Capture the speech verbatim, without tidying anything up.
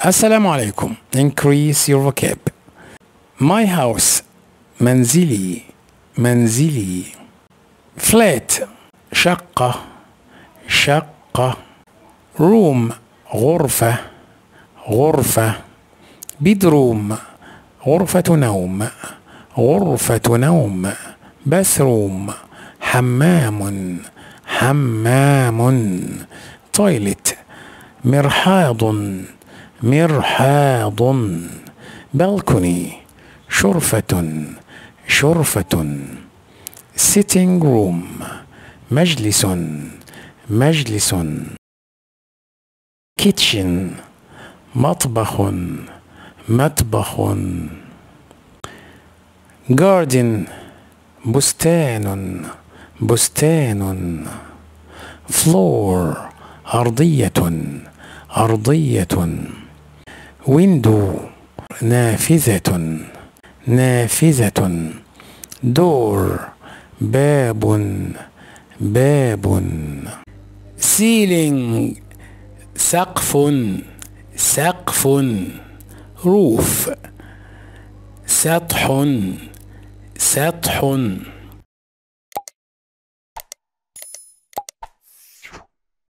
السلام عليكم. Increase your vocab. My house. منزلي منزلي. Flat. شقة شقة. Room. غرفة غرفة. Bedroom. غرفة نوم غرفة نوم. Bathroom. حمام حمام. Toilet. مرحاض مرحاض. Balcony. شرفة شرفة. Sitting room. مجلس مجلس. Kitchen. مطبخ مطبخ. Garden. بستان بستان. Floor. أرضية أرضية. Window. نافذة نافذة. Door. باب باب. Ceiling. سقف سقف. Roof. سطح سطح.